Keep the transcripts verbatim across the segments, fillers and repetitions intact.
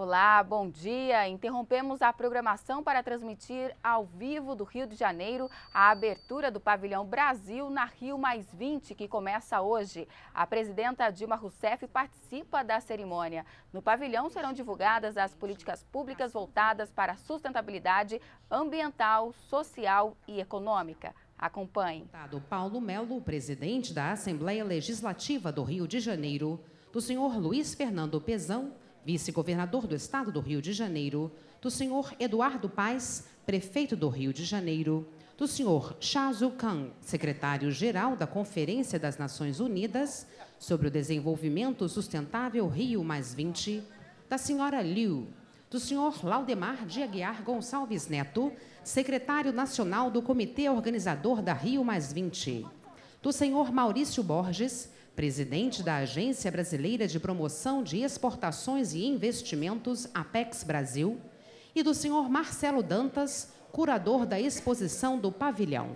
Olá, bom dia. Interrompemos a programação para transmitir ao vivo do Rio de Janeiro a abertura do Pavilhão Brasil na Rio mais vinte, que começa hoje. A presidenta Dilma Rousseff participa da cerimônia. No pavilhão serão divulgadas as políticas públicas voltadas para a sustentabilidade ambiental, social e econômica. Acompanhe. Deputado Paulo Melo, presidente da Assembleia Legislativa do Rio de Janeiro, do senhor Luiz Fernando Pezão, vice-governador do Estado do Rio de Janeiro, do senhor Eduardo Paes, prefeito do Rio de Janeiro, do senhor Chazu Khan, secretário-geral da Conferência das Nações Unidas sobre o Desenvolvimento Sustentável Rio mais vinte, da senhora Liu, do senhor Laudemar de Aguiar Gonçalves Neto, secretário nacional do Comitê Organizador da Rio mais vinte, do senhor Maurício Borges, presidente da Agência Brasileira de Promoção de Exportações e Investimentos, Apex Brasil, e do senhor Marcelo Dantas, curador da exposição do pavilhão.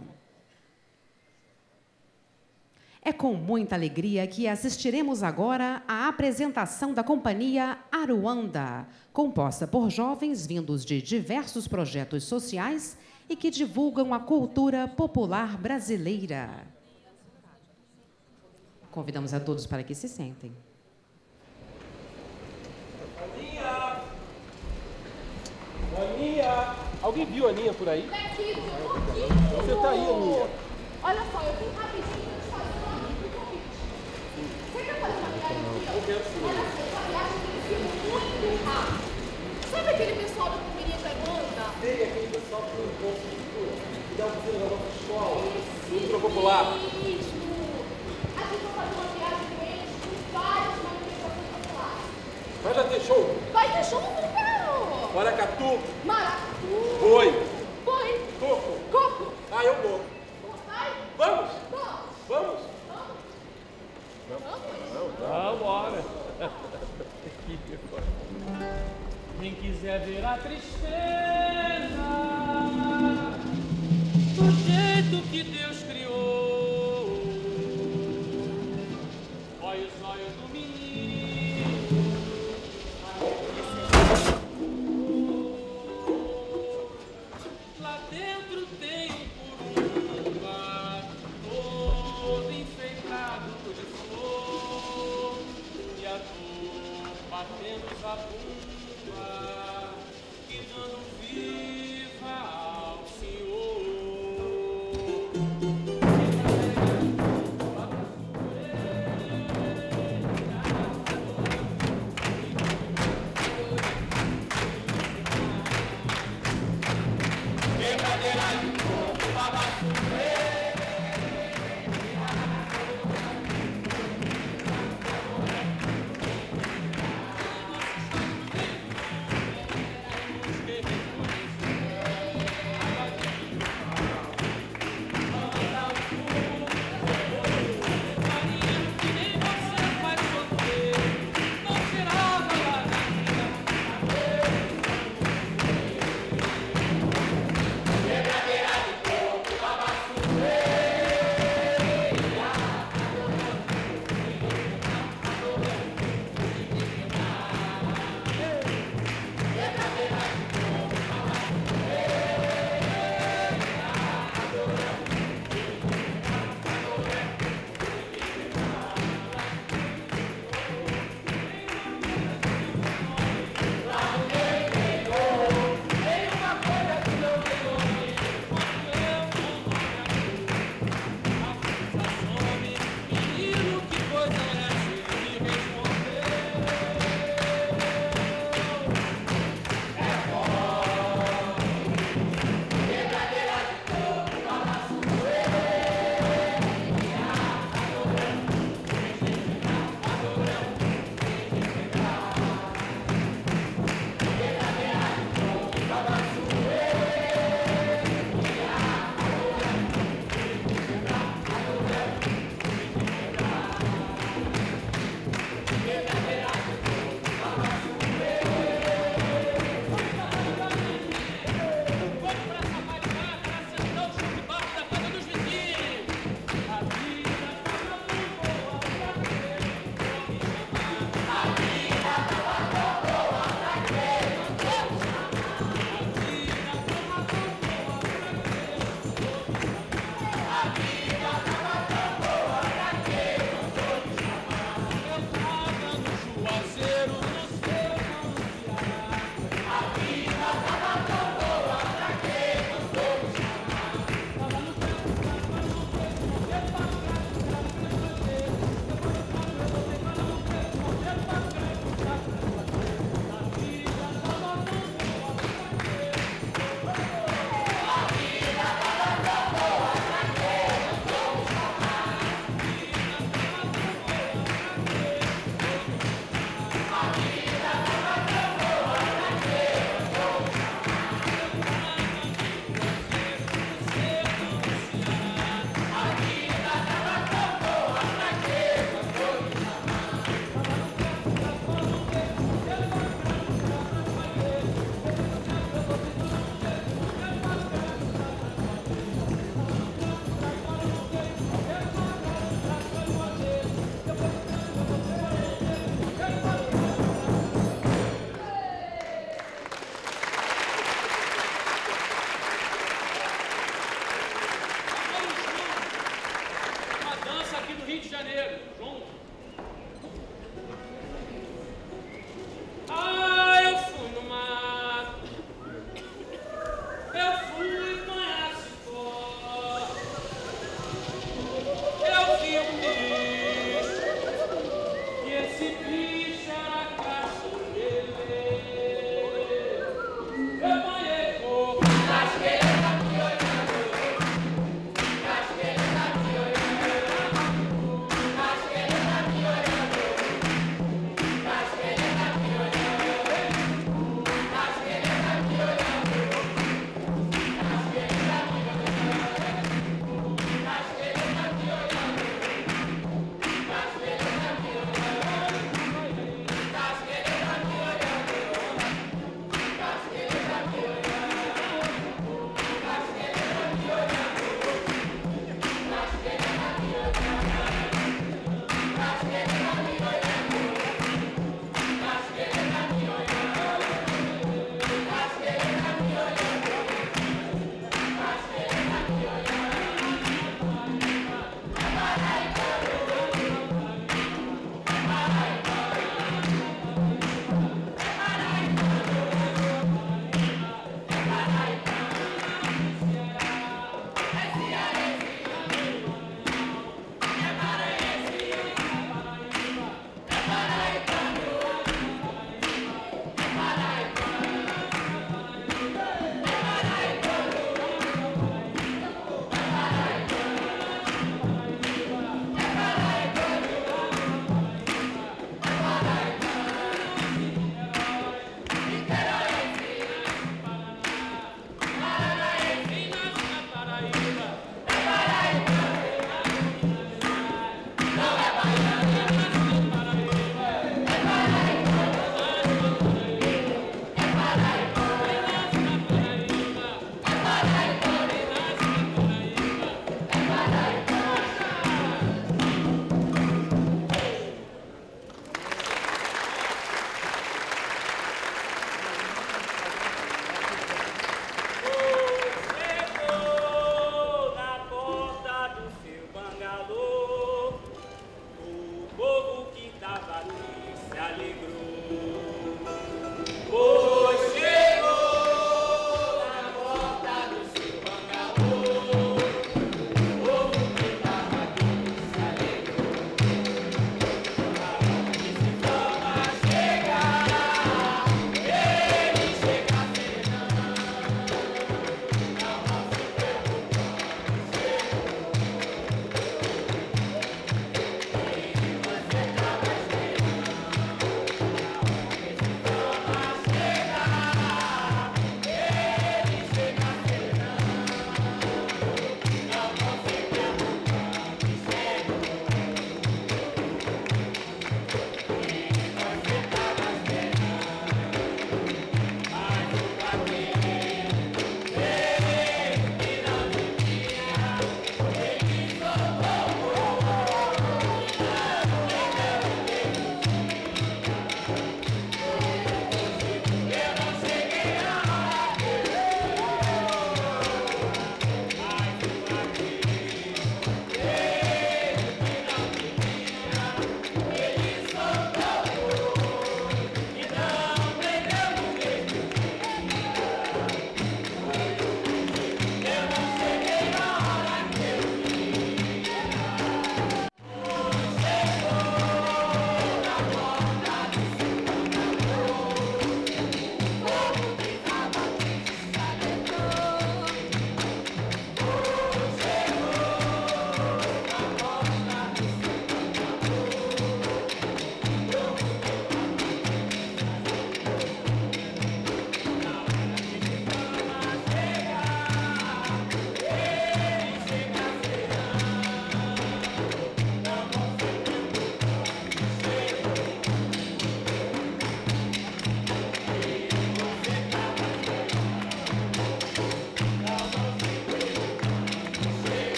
É com muita alegria que assistiremos agora à apresentação da companhia Aruanda, composta por jovens vindos de diversos projetos sociais e que divulgam a cultura popular brasileira. Convidamos a todos para que se sentem. Aninha! Aninha! Alguém viu a Aninha por aí? Daqui, aqui. Você tá aí, Aninha? Olha só, eu vim rapidinho para te fazer uma convite. Você quer fazer uma viagem aqui? Eu quero sim. Olha só, essa viagem tem sido muito rápida. Sabe aquele pessoal da Comunidade da Irlanda? Tem aquele pessoal que tem um curso de cultura, que dá um filho na nossa escola, cultura popular. Isso. A gente vai fazer uma viagem com eles com várias manifestações populares. Mas já tem show? Vai ter show no Caro. Maracatu, Maracatu. boi, Boi. coco. Coco. Ah, eu vou. Vai. Vamos? Vamos. Vamos? Vamos, bora. Quem quiser ver a tristeza do jeito que Deus criou, olha os olhos do menino, lá dentro tem um curumba todo enfeitado de flor e a dor batendo zabumba e dando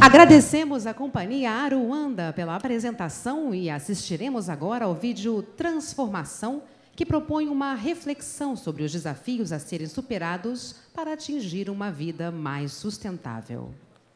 Agradecemos a companhia Aruanda pela apresentação e assistiremos agora ao vídeo Transformação, que propõe uma reflexão sobre os desafios a serem superados para atingir uma vida mais sustentável.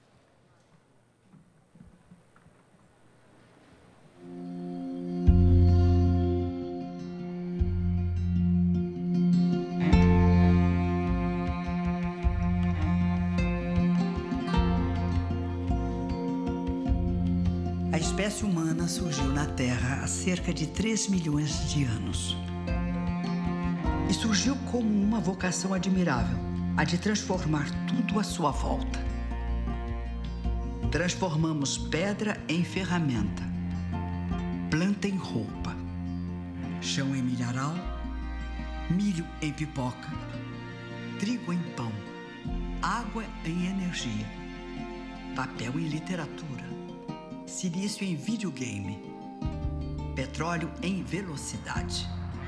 A espécie humana surgiu na Terra há cerca de três milhões de anos. E surgiu como uma vocação admirável, a de transformar tudo à sua volta. Transformamos pedra em ferramenta, planta em roupa, chão em milharal, milho em pipoca, trigo em pão, água em energia, papel em literatura, silício em videogame, petróleo em velocidade.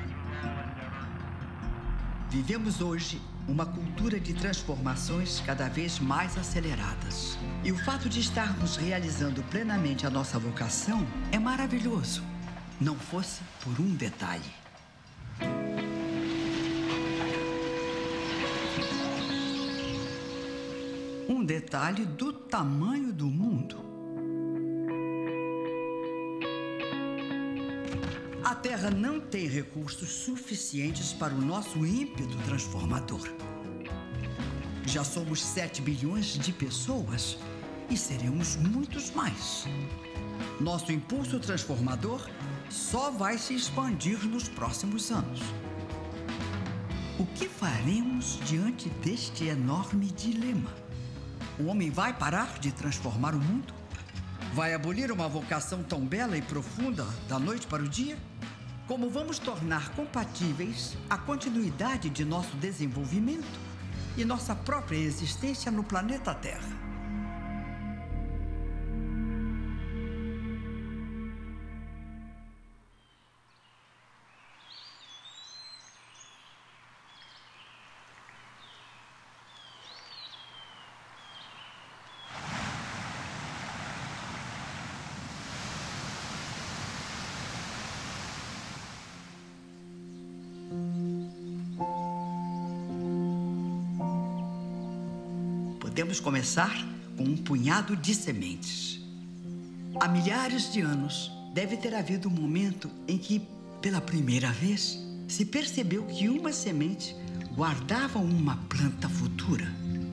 Vivemos hoje uma cultura de transformações cada vez mais aceleradas. E o fato de estarmos realizando plenamente a nossa vocação é maravilhoso, não fosse por um detalhe. Um detalhe do tamanho do mundo. A Terra não tem recursos suficientes para o nosso ímpeto transformador. Já somos sete bilhões de pessoas e seremos muitos mais. Nosso impulso transformador só vai se expandir nos próximos anos. O que faremos diante deste enorme dilema? O homem vai parar de transformar o mundo? Vai abolir uma vocação tão bela e profunda da noite para o dia? Como vamos tornar compatíveis a continuidade de nosso desenvolvimento e nossa própria existência no planeta Terra? Podemos começar com um punhado de sementes. Há milhares de anos, deve ter havido um momento em que, pela primeira vez, se percebeu que uma semente guardava uma planta futura.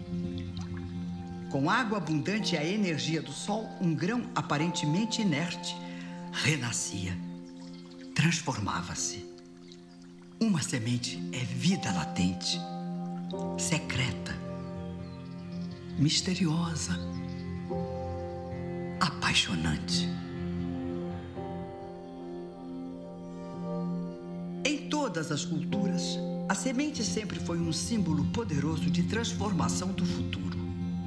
Com água abundante e a energia do sol, um grão aparentemente inerte renascia, transformava-se. Uma semente é vida latente, secreta, misteriosa, apaixonante. Em todas as culturas, a semente sempre foi um símbolo poderoso de transformação do futuro.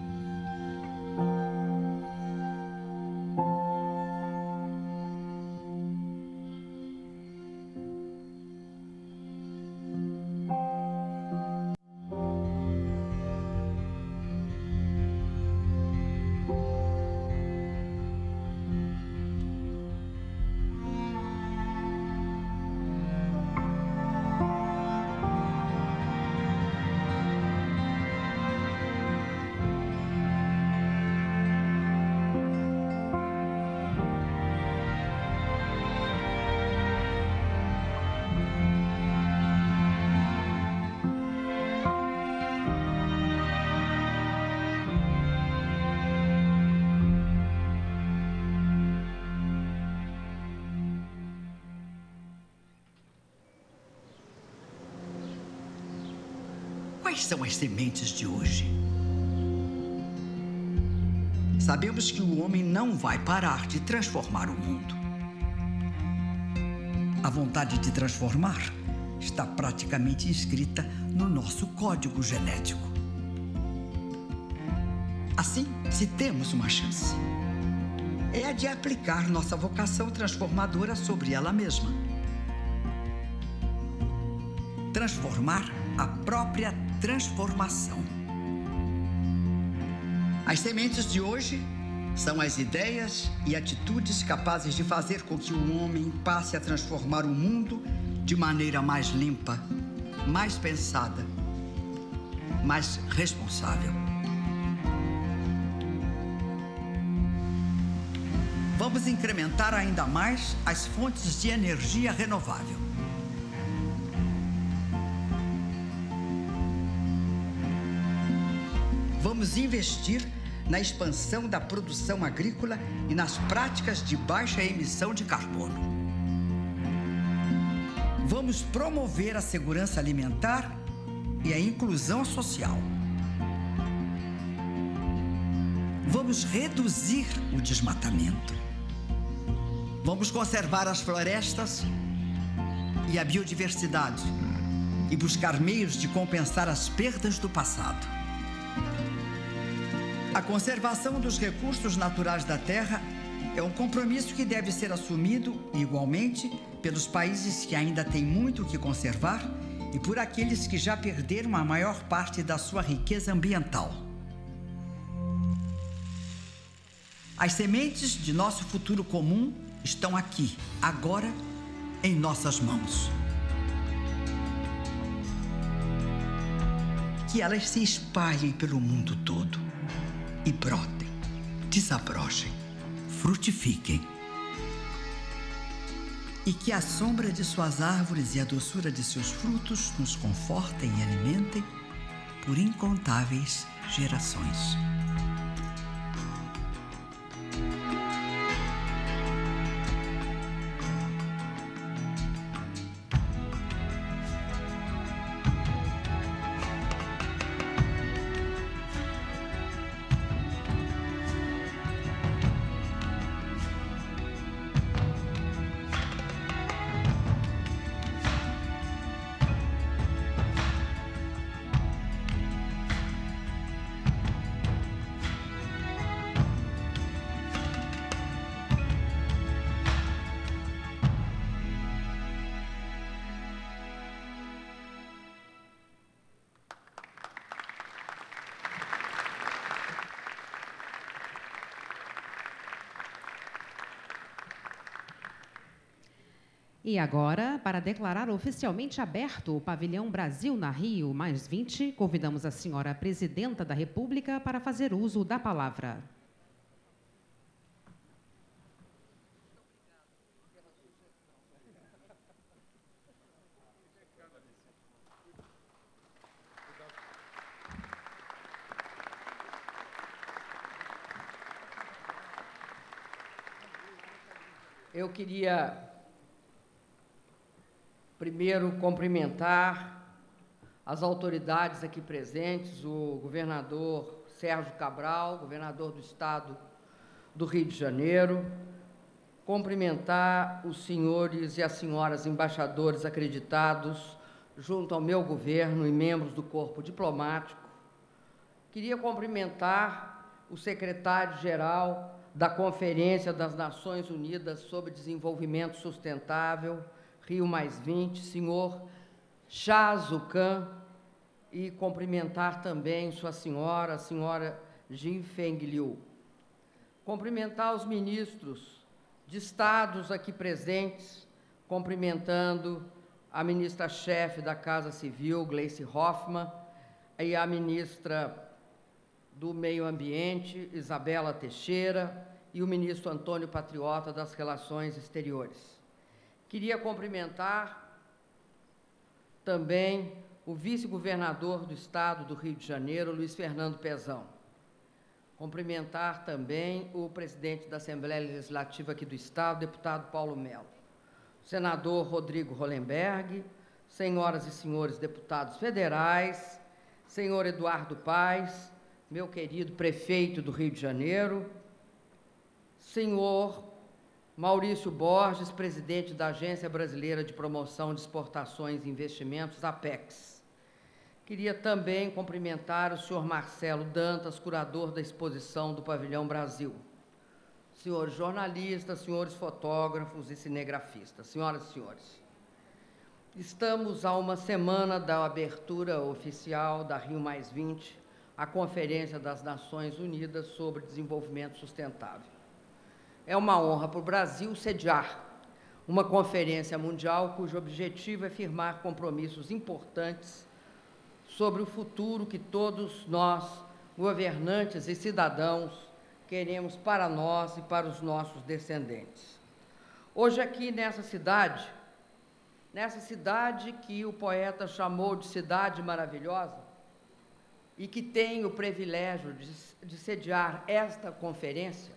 Quais são as sementes de hoje? Sabemos que o homem não vai parar de transformar o mundo. A vontade de transformar está praticamente escrita no nosso código genético. Assim, se temos uma chance, é a de aplicar nossa vocação transformadora sobre ela mesma. Transformar a própria transformação. As sementes de hoje São as ideias e atitudes capazes de fazer com que o homem passe a transformar o mundo de maneira mais limpa, mais pensada, mais responsável. Vamos incrementar ainda mais as fontes de energia renovável. Vamos investir na expansão da produção agrícola e nas práticas de baixa emissão de carbono. Vamos promover a segurança alimentar e a inclusão social. Vamos reduzir o desmatamento. Vamos conservar as florestas e a biodiversidade e buscar meios de compensar as perdas do passado. A conservação dos recursos naturais da Terra é um compromisso que deve ser assumido, igualmente, pelos países que ainda têm muito o que conservar e por aqueles que já perderam a maior parte da sua riqueza ambiental. As sementes de nosso futuro comum estão aqui, agora, em nossas mãos. Que elas se espalhem pelo mundo todo e brotem, desabrochem, frutifiquem. E que a sombra de suas árvores e a doçura de seus frutos nos confortem e alimentem por incontáveis gerações. E agora, para declarar oficialmente aberto o Pavilhão Brasil na Rio mais vinte, convidamos a senhora Presidenta da República para fazer uso da palavra. Eu queria primeiro cumprimentar as autoridades aqui presentes, o governador Sérgio Cabral, governador do Estado do Rio de Janeiro, cumprimentar os senhores e as senhoras embaixadores acreditados junto ao meu governo e membros do corpo diplomático. Queria cumprimentar o secretário-geral da Conferência das Nações Unidas sobre Desenvolvimento Sustentável, Rio mais vinte, senhor Chazucan, e cumprimentar também sua senhora, a senhora Jin Feng Liu. Cumprimentar os ministros de estados aqui presentes, cumprimentando a ministra-chefe da Casa Civil, Gleice Hoffmann, e a ministra do Meio Ambiente, Isabela Teixeira, e o ministro Antônio Patriota das Relações Exteriores. Queria cumprimentar também o vice-governador do Estado do Rio de Janeiro, Luiz Fernando Pezão. Cumprimentar também o presidente da Assembleia Legislativa aqui do Estado, deputado Paulo Melo. Senador Rodrigo Hollenberg, senhoras e senhores deputados federais, senhor Eduardo Paes, meu querido prefeito do Rio de Janeiro, senhor Maurício Borges, presidente da Agência Brasileira de Promoção de Exportações e Investimentos, APEX. Queria também cumprimentar o senhor Marcelo Dantas, curador da exposição do Pavilhão Brasil. Senhores jornalistas, senhores fotógrafos e cinegrafistas, senhoras e senhores, estamos a uma semana da abertura oficial da Rio mais vinte, a Conferência das Nações Unidas sobre Desenvolvimento Sustentável. É uma honra para o Brasil sediar uma conferência mundial cujo objetivo é firmar compromissos importantes sobre o futuro que todos nós, governantes e cidadãos, queremos para nós e para os nossos descendentes. Hoje aqui nessa cidade, nessa cidade que o poeta chamou de cidade maravilhosa e que tem o privilégio de, de sediar esta conferência,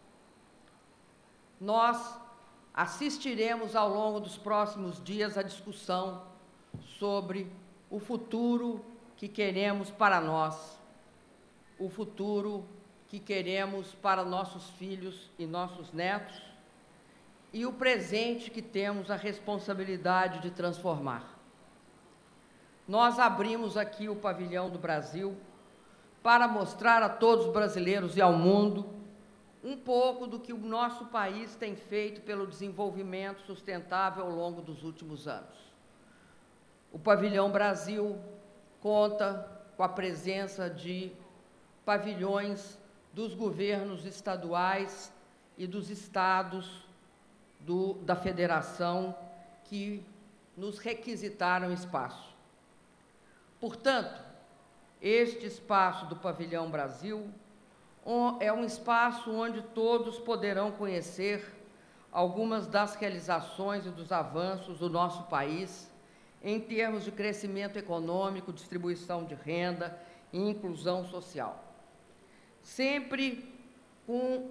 nós assistiremos ao longo dos próximos dias à discussão sobre o futuro que queremos para nós, o futuro que queremos para nossos filhos e nossos netos, e o presente que temos a responsabilidade de transformar. Nós abrimos aqui o Pavilhão do Brasil para mostrar a todos os brasileiros e ao mundo um pouco do que o nosso país tem feito pelo desenvolvimento sustentável ao longo dos últimos anos. O Pavilhão Brasil conta com a presença de pavilhões dos governos estaduais e dos estados do, da federação que nos requisitaram espaço. Portanto, este espaço do Pavilhão Brasil é um espaço onde todos poderão conhecer algumas das realizações e dos avanços do nosso país em termos de crescimento econômico, distribuição de renda e inclusão social. Sempre com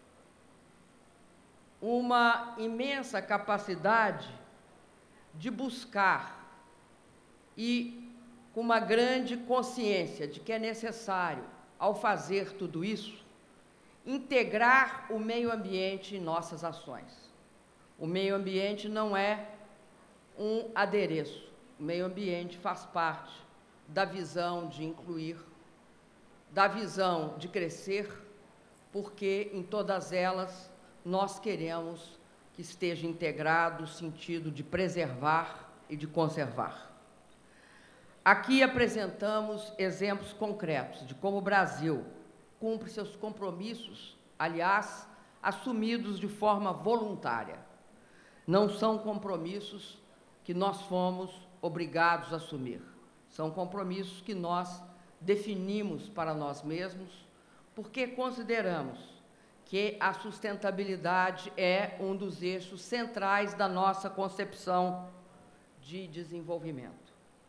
uma imensa capacidade de buscar e com uma grande consciência de que é necessário, ao fazer tudo isso, integrar o meio ambiente em nossas ações. O meio ambiente não é um adereço. O meio ambiente faz parte da visão de incluir, da visão de crescer, porque em todas elas nós queremos que esteja integrado o sentido de preservar e de conservar. Aqui apresentamos exemplos concretos de como o Brasil cumpre seus compromissos, aliás, assumidos de forma voluntária. Não são compromissos que nós fomos obrigados a assumir. São compromissos que nós definimos para nós mesmos, porque consideramos que a sustentabilidade é um dos eixos centrais da nossa concepção de desenvolvimento.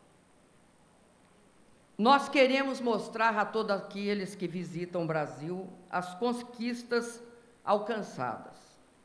Nós queremos mostrar a todos aqueles que visitam o Brasil as conquistas alcançadas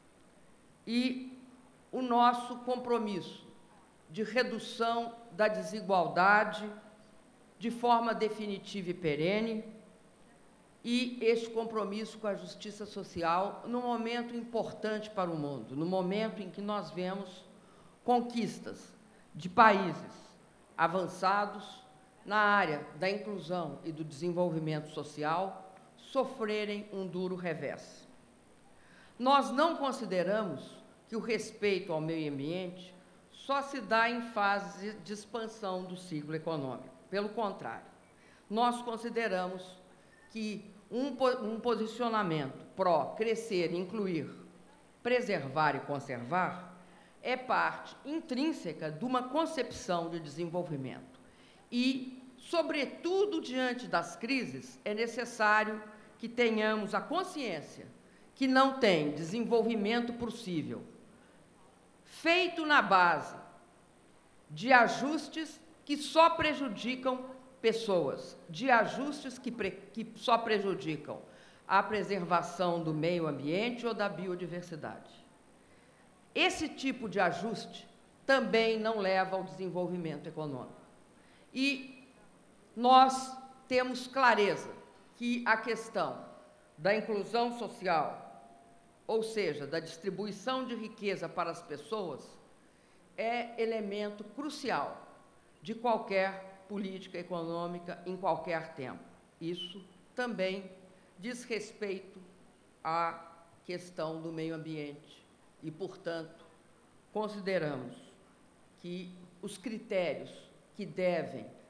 e o nosso compromisso de redução da desigualdade de forma definitiva e perene, e este compromisso com a justiça social num momento importante para o mundo, no momento em que nós vemos conquistas de países avançados na área da inclusão e do desenvolvimento social sofrerem um duro revés. Nós não consideramos que o respeito ao meio ambiente só se dá em fase de expansão do ciclo econômico. Pelo contrário, nós consideramos que um, um posicionamento pró-crescer, incluir, preservar e conservar é parte intrínseca de uma concepção de desenvolvimento. E, sobretudo diante das crises, é necessário que tenhamos a consciência que não tem desenvolvimento possível feito na base de ajustes que só prejudicam pessoas, de ajustes que, pre, que só prejudicam a preservação do meio ambiente ou da biodiversidade. Esse tipo de ajuste também não leva ao desenvolvimento econômico. E nós temos clareza que a questão da inclusão social, ou seja, da distribuição de riqueza para as pessoas, é elemento crucial de qualquer política econômica em qualquer tempo. Isso também diz respeito à questão do meio ambiente e, portanto, consideramos que os critérios que devem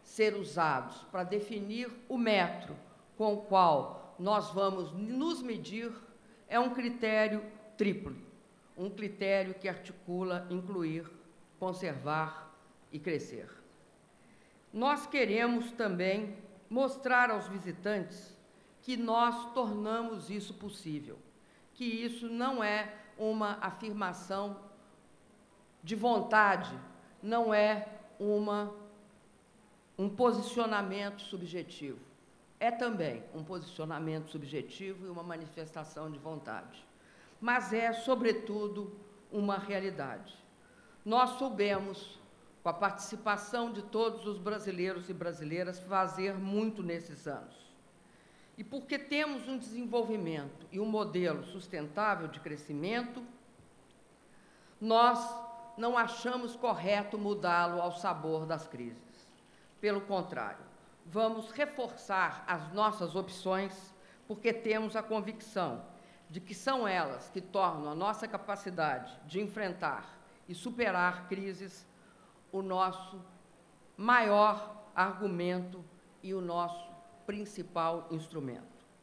ser usados para definir o metro com o qual nós vamos nos medir é um critério triplo, um critério que articula incluir, conservar e crescer. Nós queremos também mostrar aos visitantes que nós tornamos isso possível, que isso não é uma afirmação de vontade, não é uma, um posicionamento subjetivo. É também um posicionamento subjetivo e uma manifestação de vontade. Mas é, sobretudo, uma realidade. Nós soubemos, com a participação de todos os brasileiros e brasileiras, fazer muito nesses anos. E porque temos um desenvolvimento e um modelo sustentável de crescimento, nós não achamos correto mudá-lo ao sabor das crises. Pelo contrário, vamos reforçar as nossas opções, porque temos a convicção de que são elas que tornam a nossa capacidade de enfrentar e superar crises o nosso maior argumento e o nosso principal instrumento.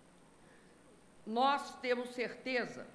Nós temos certeza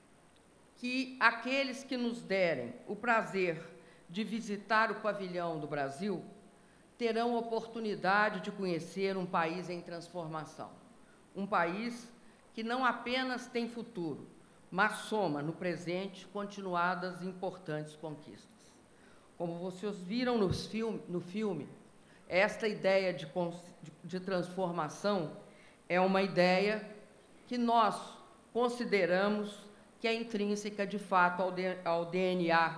que aqueles que nos derem o prazer de visitar o pavilhão do Brasil terão oportunidade de conhecer um país em transformação, um país que não apenas tem futuro, mas soma no presente continuadas e importantes conquistas. Como vocês viram nos filme, no filme, esta ideia de, de transformação é uma ideia que nós consideramos que é intrínseca, de fato, ao, de, ao D N A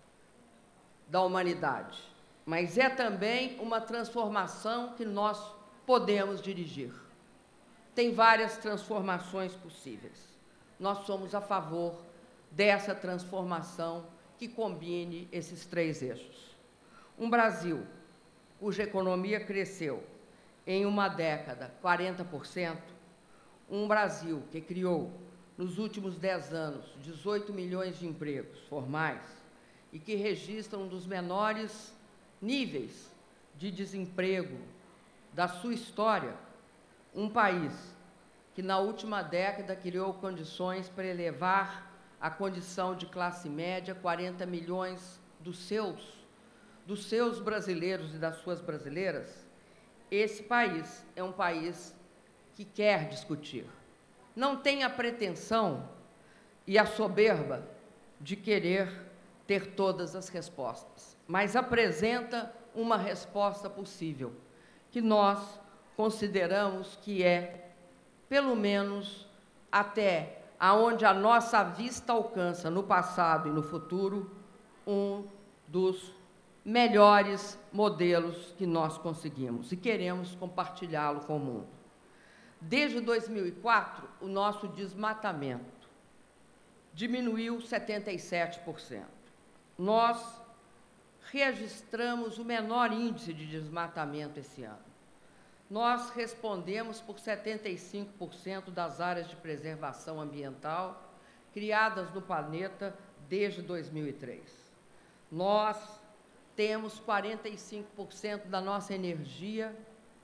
da humanidade. Mas é também uma transformação que nós podemos dirigir. Tem várias transformações possíveis. Nós somos a favor dessa transformação que combine esses três eixos. Um Brasil cuja economia cresceu em uma década quarenta por cento, um Brasil que criou, nos últimos dez anos, dezoito milhões de empregos formais e que registra um dos menores níveis de desemprego da sua história, um país que, na última década, criou condições para elevar a condição de classe média quarenta milhões dos seus, dos seus brasileiros e das suas brasileiras, esse país é um país que quer discutir. Não tem a pretensão e a soberba de querer ter todas as respostas, mas apresenta uma resposta possível, que nós consideramos que é, pelo menos, até aonde a nossa vista alcança no passado e no futuro, um dos melhores modelos que nós conseguimos e queremos compartilhá-lo com o mundo. Desde dois mil e quatro, o nosso desmatamento diminuiu setenta e sete por cento. Nós registramos o menor índice de desmatamento esse ano. Nós respondemos por setenta e cinco por cento das áreas de preservação ambiental criadas no planeta desde dois mil e três. Nós temos quarenta e cinco por cento da nossa energia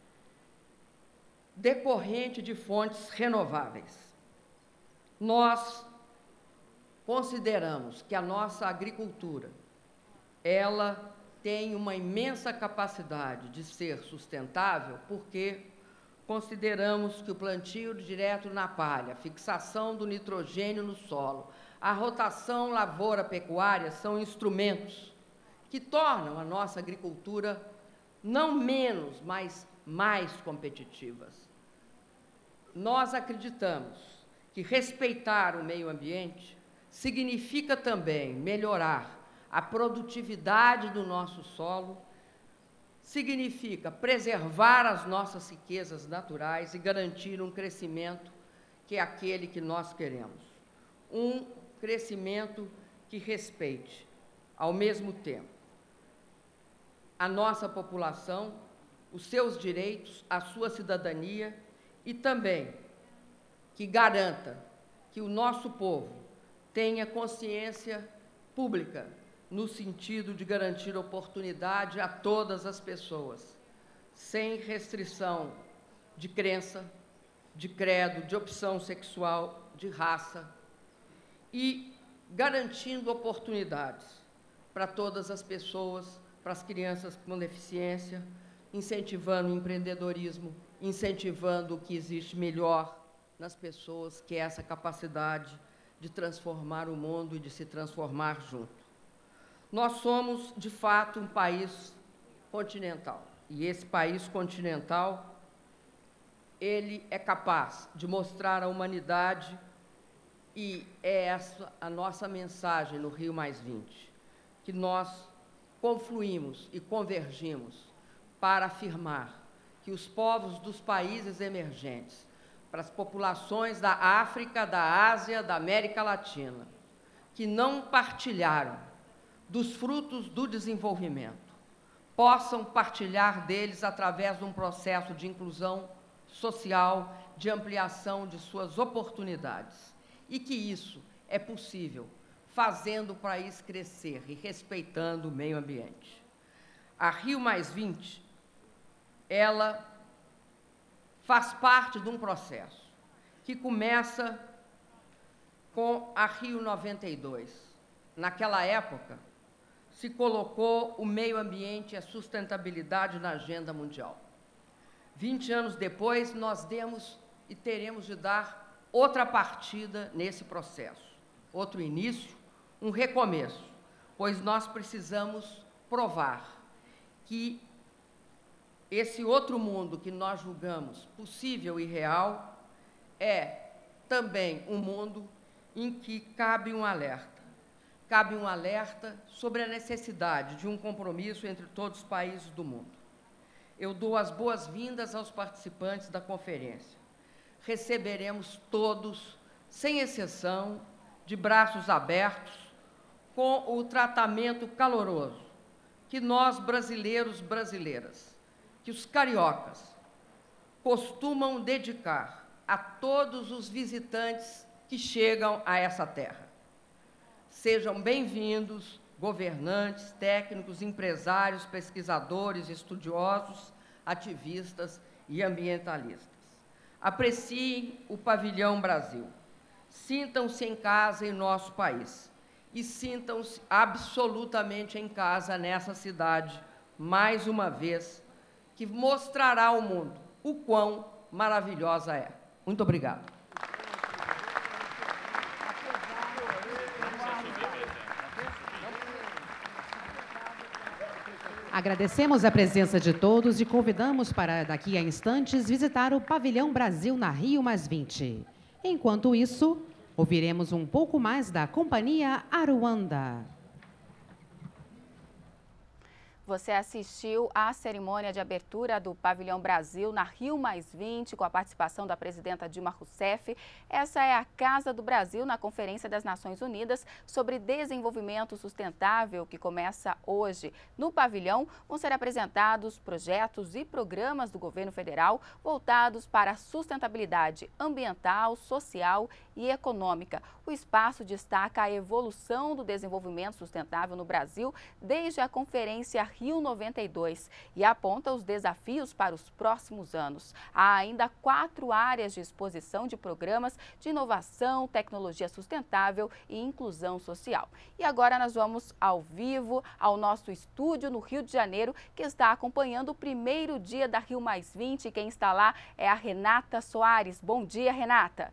decorrente de fontes renováveis. Nós consideramos que a nossa agricultura, ela tem uma imensa capacidade de ser sustentável, porque consideramos que o plantio direto na palha, a fixação do nitrogênio no solo, a rotação lavoura-pecuária são instrumentos que tornam a nossa agricultura não menos, mas mais competitivas. Nós acreditamos que respeitar o meio ambiente significa também melhorar a produtividade do nosso solo, significa preservar as nossas riquezas naturais e garantir um crescimento que é aquele que nós queremos. Um crescimento que respeite, ao mesmo tempo, a nossa população, os seus direitos, a sua cidadania e também que garanta que o nosso povo tenha consciência pública no sentido de garantir oportunidade a todas as pessoas, sem restrição de crença, de credo, de opção sexual, de raça, e garantindo oportunidades para todas as pessoas, para as crianças com deficiência, incentivando o empreendedorismo, incentivando o que existe melhor nas pessoas, que é essa capacidade de transformar o mundo e de se transformar junto. Nós somos, de fato, um país continental. E esse país continental, ele é capaz de mostrar à humanidade, e é essa a nossa mensagem no Rio mais vinte, que nós confluímos e convergimos para afirmar que os povos dos países emergentes, para as populações da África, da Ásia, da América Latina, que não partilharam dos frutos do desenvolvimento, possam partilhar deles através de um processo de inclusão social, de ampliação de suas oportunidades. E que isso é possível fazendo o país crescer e respeitando o meio ambiente. A Rio mais vinte, ela faz parte de um processo que começa com a Rio noventa e dois. Naquela época, se colocou o meio ambiente e a sustentabilidade na agenda mundial. Vinte anos depois, nós demos e teremos de dar outra partida nesse processo, outro início, um recomeço, pois nós precisamos provar que esse outro mundo que nós julgamos possível e real é também um mundo em que cabe um alerta. Cabe um alerta sobre a necessidade de um compromisso entre todos os países do mundo. Eu dou as boas-vindas aos participantes da conferência. Receberemos todos, sem exceção, de braços abertos, com o tratamento caloroso que nós, brasileiros, brasileiras, que os cariocas costumam dedicar a todos os visitantes que chegam a essa terra. Sejam bem-vindos, governantes, técnicos, empresários, pesquisadores, estudiosos, ativistas e ambientalistas. Apreciem o Pavilhão Brasil. Sintam-se em casa em nosso país e sintam-se absolutamente em casa nessa cidade, mais uma vez, que mostrará ao mundo o quão maravilhosa é. Muito obrigado. Agradecemos a presença de todos e convidamos para, daqui a instantes, visitar o Pavilhão Brasil na Rio mais vinte. Enquanto isso, ouviremos um pouco mais da Companhia Aruanda. Você assistiu à cerimônia de abertura do Pavilhão Brasil na Rio mais vinte, com a participação da presidenta Dilma Rousseff. Essa é a Casa do Brasil na Conferência das Nações Unidas sobre Desenvolvimento Sustentável, que começa hoje. No pavilhão vão ser apresentados projetos e programas do governo federal voltados para a sustentabilidade ambiental, social e econômica. O espaço destaca a evolução do desenvolvimento sustentável no Brasil desde a Conferência Rio noventa e dois e aponta os desafios para os próximos anos. Há ainda quatro áreas de exposição de programas de inovação, tecnologia sustentável e inclusão social. E agora nós vamos ao vivo ao nosso estúdio no Rio de Janeiro, que está acompanhando o primeiro dia da Rio mais vinte. Quem está lá é a Renata Soares. Bom dia, Renata.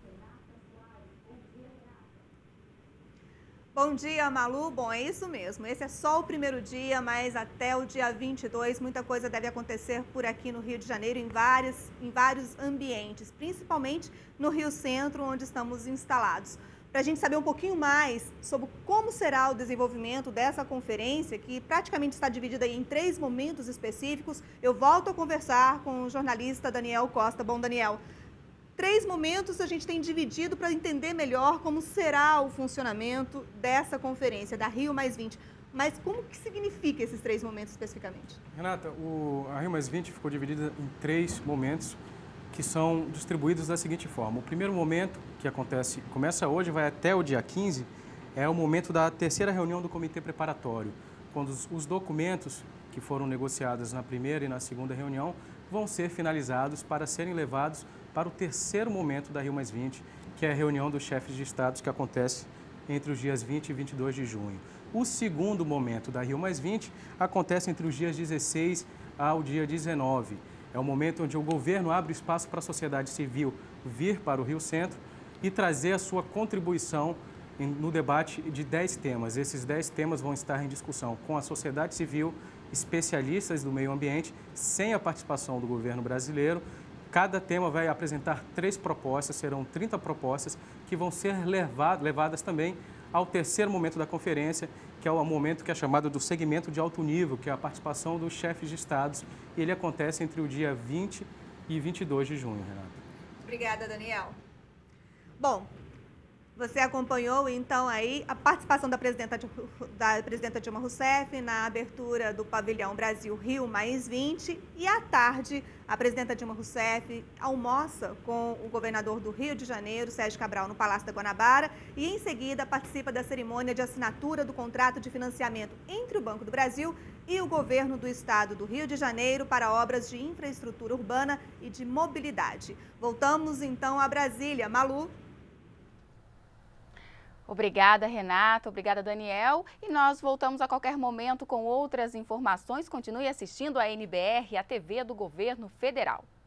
Bom dia, Malu. Bom, é isso mesmo. Esse é só o primeiro dia, mas até o dia vinte e dois muita coisa deve acontecer por aqui no Rio de Janeiro, em, várias, em vários ambientes, principalmente no Rio Centro, onde estamos instalados. Para a gente saber um pouquinho mais sobre como será o desenvolvimento dessa conferência, que praticamente está dividida em três momentos específicos, eu volto a conversar com o jornalista Daniel Costa. Bom, Daniel, três momentos a gente tem dividido para entender melhor como será o funcionamento dessa conferência, da Rio mais vinte. Mas como que significa esses três momentos especificamente? Renata, o, a Rio mais vinte ficou dividida em três momentos que são distribuídos da seguinte forma. O primeiro momento, que acontece, começa hoje, vai até o dia quinze, é o momento da terceira reunião do Comitê Preparatório, quando os, os documentos que foram negociadas na primeira e na segunda reunião vão ser finalizados para serem levados para o terceiro momento da Rio mais vinte, que é a reunião dos chefes de estados que acontece entre os dias vinte e vinte e dois de junho. O segundo momento da Rio mais vinte acontece entre os dias dezesseis ao dia dezenove. É o momento onde o governo abre espaço para a sociedade civil vir para o Rio Centro e trazer a sua contribuição no debate de dez temas. Esses dez temas vão estar em discussão com a sociedade civil, especialistas do meio ambiente, sem a participação do governo brasileiro. Cada tema vai apresentar três propostas, serão trinta propostas que vão ser levadas, levadas também ao terceiro momento da conferência, que é o momento que é chamado do segmento de alto nível, que é a participação dos chefes de estados. Ele acontece entre o dia vinte e vinte e dois de junho, Renata. Obrigada, Daniel. Bom, você acompanhou, então, aí a participação da presidenta, da presidenta Dilma Rousseff na abertura do pavilhão Brasil Rio mais vinte. E à tarde, a presidenta Dilma Rousseff almoça com o governador do Rio de Janeiro, Sérgio Cabral, no Palácio da Guanabara. E, em seguida, participa da cerimônia de assinatura do contrato de financiamento entre o Banco do Brasil e o governo do estado do Rio de Janeiro para obras de infraestrutura urbana e de mobilidade. Voltamos, então, a Brasília. Malu. Obrigada, Renata. Obrigada, Daniel. E nós voltamos a qualquer momento com outras informações. Continue assistindo a N B R, a T V do Governo Federal.